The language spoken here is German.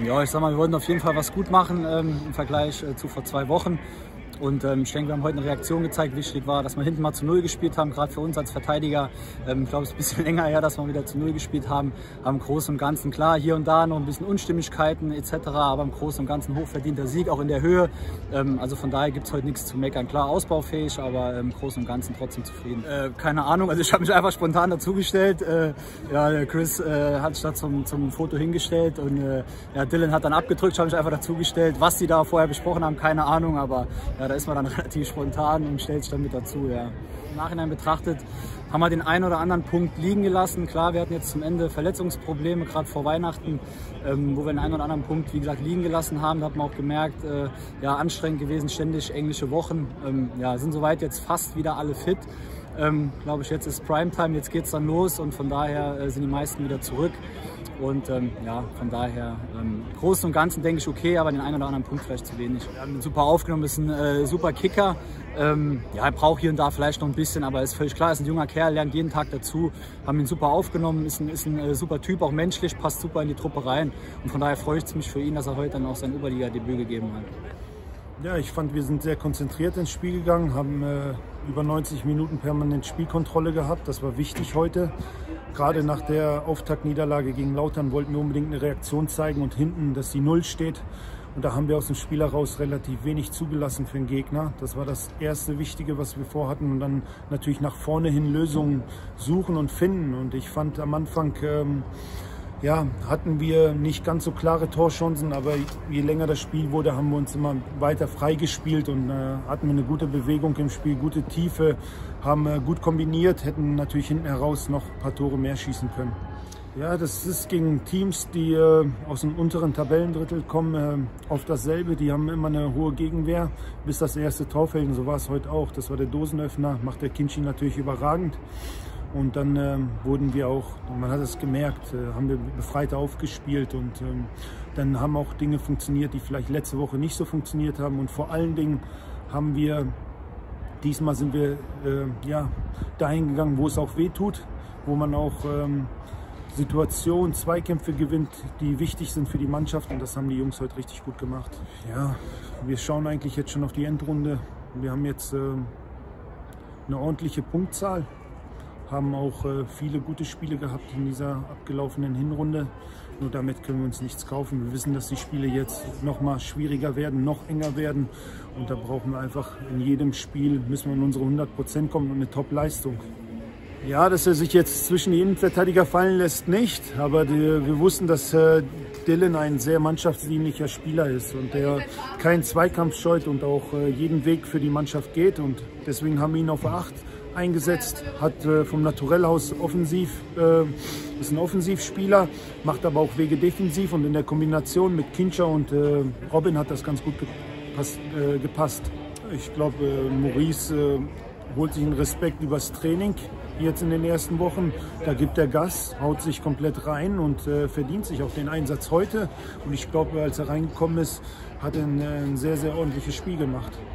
Ja, ich sag mal, wir wollten auf jeden Fall was gut machen im Vergleich zu vor 2 Wochen. Und ich denke, wir haben heute eine Reaktion gezeigt. Wichtig war, dass wir hinten mal zu 0 gespielt haben, gerade für uns als Verteidiger. Ich glaube, es ist ein bisschen länger her, dass wir wieder zu 0 gespielt haben. Haben im Großen und Ganzen, klar, hier und da noch ein bisschen Unstimmigkeiten etc., aber im Großen und Ganzen hochverdienter Sieg, auch in der Höhe. Also von daher gibt es heute nichts zu meckern. Klar, ausbaufähig, aber im Großen und Ganzen trotzdem zufrieden. Keine Ahnung, also ich habe mich einfach spontan dazugestellt. Ja, der Chris hat sich da zum Foto hingestellt und ja, Dylan hat dann abgedrückt, ich habe mich einfach dazugestellt. Was die da vorher besprochen haben, keine Ahnung, aber ja, da ist man dann relativ spontan und stellt sich dann mit dazu. Ja. Im Nachhinein betrachtet haben wir den einen oder anderen Punkt liegen gelassen. Klar, wir hatten jetzt zum Ende Verletzungsprobleme, gerade vor Weihnachten, wo wir den einen oder anderen Punkt, wie gesagt, liegen gelassen haben. Da hat man auch gemerkt, ja, anstrengend gewesen, ständig englische Wochen. Ja, sind soweit jetzt fast wieder alle fit. Glaube ich, jetzt ist Primetime, jetzt geht es dann los und von daher sind die meisten wieder zurück. Und ja, von daher im Großen und Ganzen denke ich okay, aber den einen oder anderen Punkt vielleicht zu wenig. Wir haben ihn super aufgenommen, ist ein super Kicker. Ja, er braucht hier und da vielleicht noch ein bisschen, aber ist völlig klar, ist ein junger Kerl, lernt jeden Tag dazu. Haben ihn super aufgenommen, ist ein super Typ, auch menschlich, passt super in die Truppe rein. Und von daher freut es mich für ihn, dass er heute dann auch sein Oberliga-Debüt gegeben hat. Ja, ich fand, wir sind sehr konzentriert ins Spiel gegangen, haben über 90 Minuten permanent Spielkontrolle gehabt. Das war wichtig heute. Gerade nach der Auftaktniederlage gegen Lautern wollten wir unbedingt eine Reaktion zeigen und hinten, dass die 0 steht. Und da haben wir aus dem Spiel heraus relativ wenig zugelassen für den Gegner. Das war das erste Wichtige, was wir vorhatten. Und dann natürlich nach vorne hin Lösungen suchen und finden. Und ich fand am Anfang, ja, hatten wir nicht ganz so klare Torchancen, aber je länger das Spiel wurde, haben wir uns immer weiter freigespielt und hatten wir eine gute Bewegung im Spiel, gute Tiefe, haben gut kombiniert, hätten natürlich hinten heraus noch ein paar Tore mehr schießen können. Ja, das ist gegen Teams, die aus dem unteren Tabellendrittel kommen, auf dasselbe. Die haben immer eine hohe Gegenwehr, bis das erste Tor fällt. Und so war es heute auch. Das war der Dosenöffner, macht der Kinchi natürlich überragend. Und dann wurden wir auch, man hat es gemerkt, haben wir befreit aufgespielt und dann haben auch Dinge funktioniert, die vielleicht letzte Woche nicht so funktioniert haben. Und vor allen Dingen haben wir, diesmal sind wir ja, dahin gegangen, wo es auch weh tut, wo man auch Situationen, Zweikämpfe gewinnt, die wichtig sind für die Mannschaft und das haben die Jungs heute richtig gut gemacht. Ja, wir schauen eigentlich jetzt schon auf die Endrunde. Wir haben jetzt eine ordentliche Punktzahl. Haben auch viele gute Spiele gehabt in dieser abgelaufenen Hinrunde. Nur damit können wir uns nichts kaufen. Wir wissen, dass die Spiele jetzt noch mal schwieriger werden, noch enger werden. Und da brauchen wir einfach in jedem Spiel, müssen wir in unsere 100% kommen und eine Top-Leistung. Ja, dass er sich jetzt zwischen die Innenverteidiger fallen lässt, nicht. Aber wir wussten, dass Dylan ein sehr mannschaftsdienlicher Spieler ist und der keinen Zweikampf scheut und auch jeden Weg für die Mannschaft geht. Und deswegen haben wir ihn auf 8 eingesetzt, hat vom Naturell aus offensiv, ist ein Offensivspieler, macht aber auch Wege defensiv und in der Kombination mit Kincher und Robin hat das ganz gut gepasst. Ich glaube, Maurice holt sich einen Respekt übers Training jetzt in den ersten Wochen. Da gibt er Gas, haut sich komplett rein und verdient sich auch den Einsatz heute. Und ich glaube, als er reingekommen ist, hat er ein sehr, sehr ordentliches Spiel gemacht.